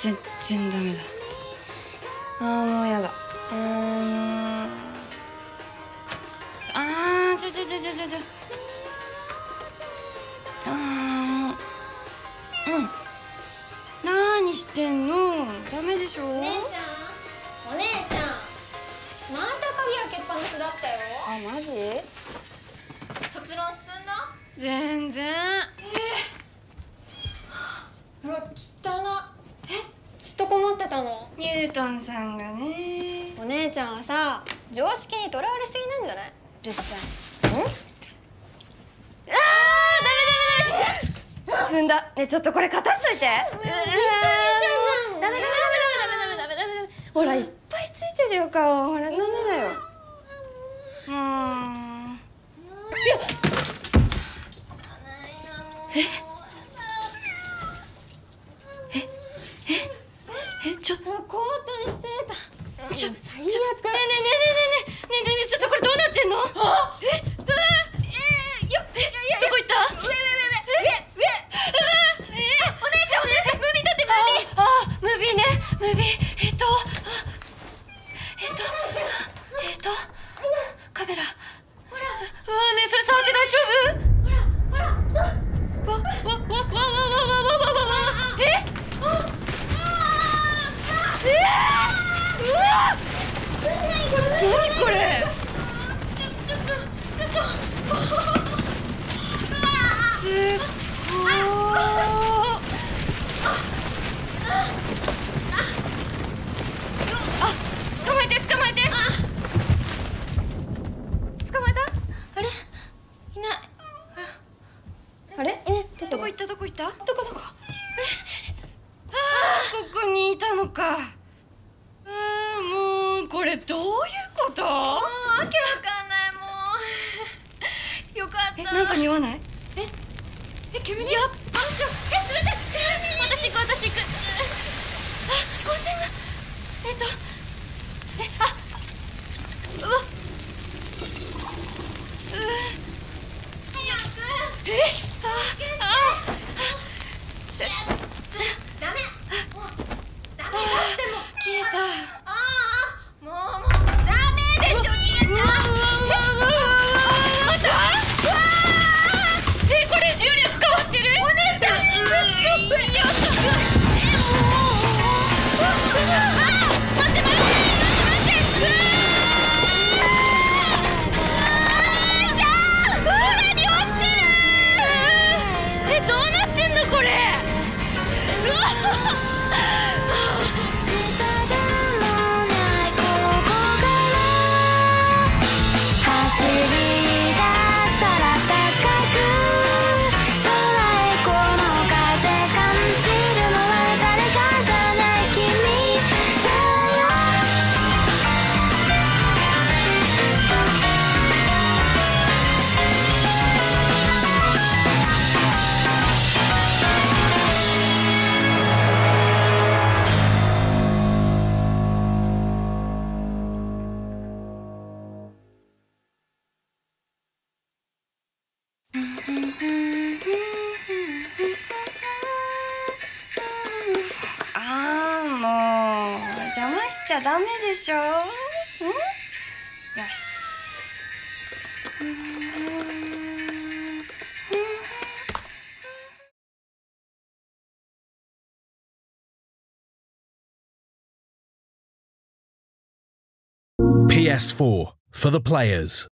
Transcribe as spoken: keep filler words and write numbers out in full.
全然ダメだ。あーもうやだ。うーん。あーちょちょちょちょちょちょ。あーもう。うん。なーにしてんの？ダメでしょ。 お姉ちゃん、お姉ちゃん、また鍵開けっぱなしだったよ。 あ、マジ？ 卒論進んだ？ 全然。えー、うわ、汚な。え、ずっと困ってたの？ ニュートンさんがね。 お姉ちゃんはさ、常識にとらわれすぎなんじゃない？ うるさい。ん？あー、ダメダメダメ。踏んだ。ね、ちょっとこれ片しといて。びちゃびちゃじゃん。ダメダメダメダメダメダメダメダメ。ほら、いっぱいついてるよ、顔。ほら、ダメだよ。もう。いや。え？え？え？え？ちょ。 コートについた。 ちょ、 最悪。 ねえねえねえねえねえねえねえねえ、ちょっとこれどうなってんの？あ、え、うわ、えー、よ、え、どこ行った？ 上上上上上。うわ、え、お姉ちゃんお姉ちゃん、ムービー撮ってムービー。 あ、ムービーね、ムービー、えっと、えっと、えっと、カメラ。ほら。うわ、ねえ、それ触って大丈夫？ほら、ほら。わ、わ、わ、わ、わ、わ、わ、わ、わ、わ、わ、わ、え？えー、うわ。何これ？ ちょちょっとちょっとすっごー。あ、捕まえて捕まえて。 捕まえた？あれ？いない。あれ？いね。 どこ行ったどこ行った？ どこどこ？あれ？ あー、ここにいたのか。あー、もうこれどういうこと？もうわけわかんない。もうよかった。 え、なんか匂わない？ ええ、煙？ やっばしょ。 え、冷たい。 私行く私行く。あ、温泉が。えっとえ、あ、うわっ、うわ、 早く。 え、あああ、 ダメ。もうダメだって。もう消えた。 ああ、もうもうダメでしょ。逃げちゃう。 うわうわうわうわうわうわ。また？うわー。え、これ重力変わってる？お姉ちゃん、ちょっといいよ。待って待って待って待って。うわー。じゃあ、裏に落ちてる。え、どうなってんのこれ？うわしちゃダメでしょ。ん？よし。 P S four for the players.